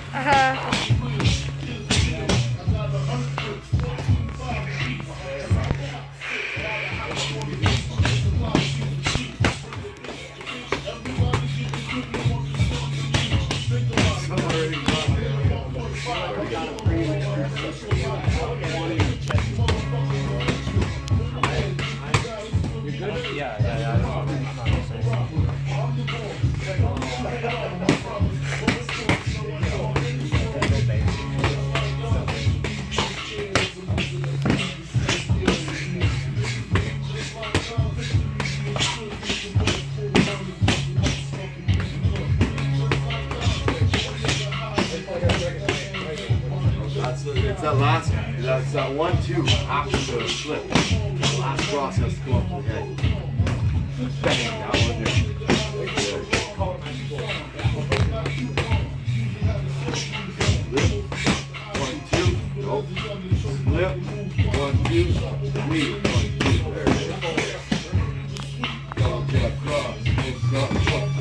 It's that last, that's that 1-2 after the slip. The last cross has to go up to the head. Bang, that one there. Slip, 1-2, nope. Slip, 1-2, lead, 1-2, there it is. Double jab cross, slip, slip,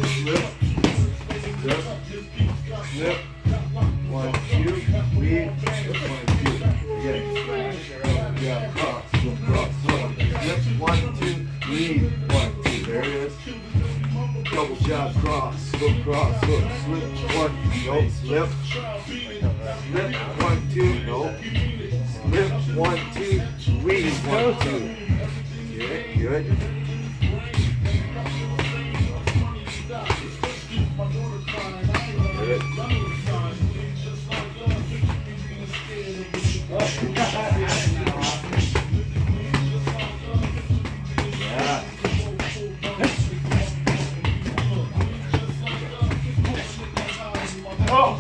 slip, 1-2, lead, 1-2, again, jab cross, slip, cross, slip, 1-2, lead, 1-2, there it is. Double jab cross, slip, slip, 1, nope, slip, 1-2, nope, slip, 1-2, lead, 1-2, good, good. Good. Yeah. Oh.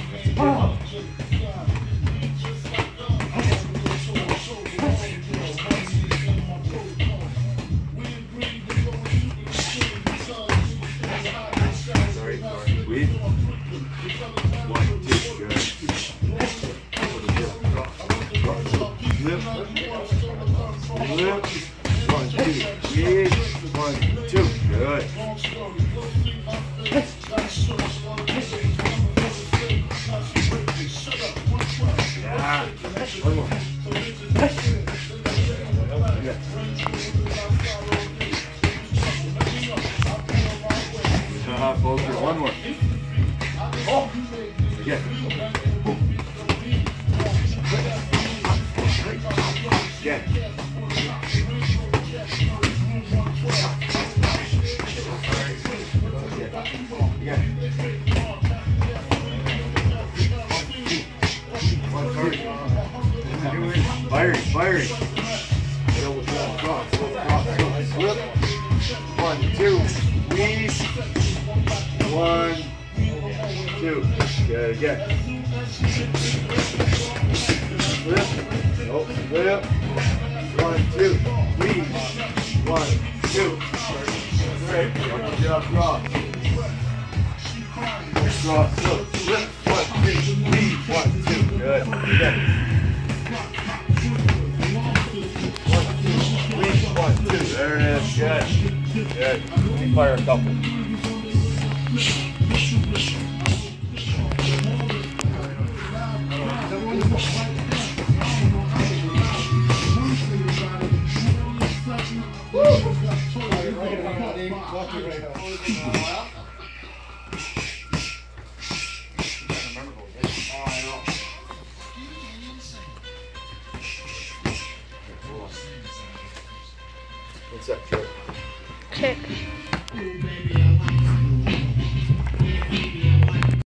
Sorry. Weed. 1-2, good. Flip, flip, 1-2, lead, 1-2, good. Yeah, one more. Poker, one more. Again. Again. Firing, firing. Double jab cross, slip, 1-2, lead, 1-2. Good, again. Flip, nope, flip, 1-2, lead, 1-2. Great, double jab cross. Cross, slip, 1-2, lead, 1-2. Good, again. 1-2, there it is, good, good. Let me fire a couple. What's that? Kick.